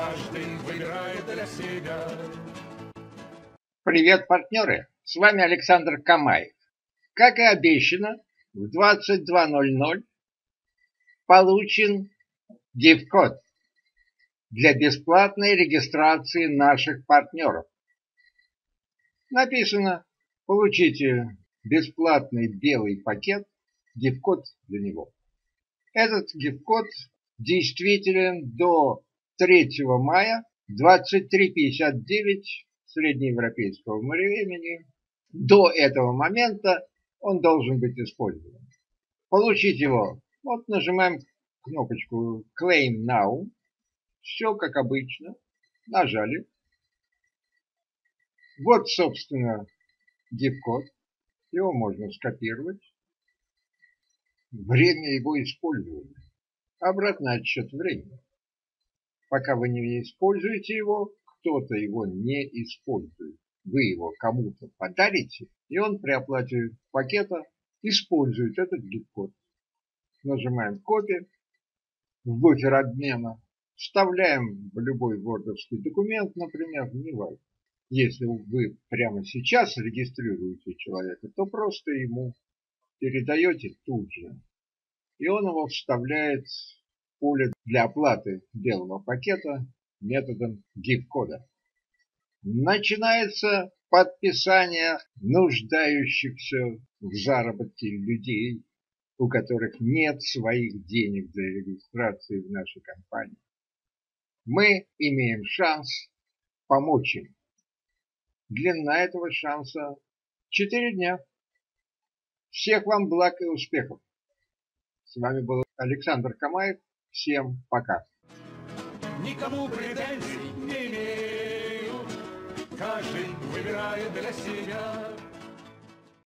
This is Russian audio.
каждый выбирает для себя. Привет, партнеры! С вами Александр Камаев. Как и обещано, в 22:00 получен гифт-код для бесплатной регистрации наших партнеров. Написано: получите бесплатный белый пакет, гифт-код для него. Этот гифт-код действителен до 3 мая 23:59 среднеевропейского времени. До этого момента он должен быть использован. Получить его, вот нажимаем кнопочку Claim Now. Все как обычно. Нажали. Вот, собственно, гифт-код. Его можно скопировать. Время его использования. Обратный отсчет времени. Пока вы не используете его, кто-то его не использует. Вы его кому-то подарите, и он при оплате пакета использует этот гифт-код. Нажимаем «Копия», в буфер обмена, вставляем в любой вордовский документ, например, не важно. Если вы прямо сейчас регистрируете человека, то просто ему передаете тут же, и он его вставляет в поле для оплаты белого пакета методом гифт-кода. Начинается подписание нуждающихся в заработке людей, у которых нет своих денег для регистрации в нашей компании. Мы имеем шанс помочь им. Длина этого шанса 4 дня. Всех вам благ и успехов. С вами был Александр Камаев. Всем пока. Никому претензий не имею, каждый выбирает для себя.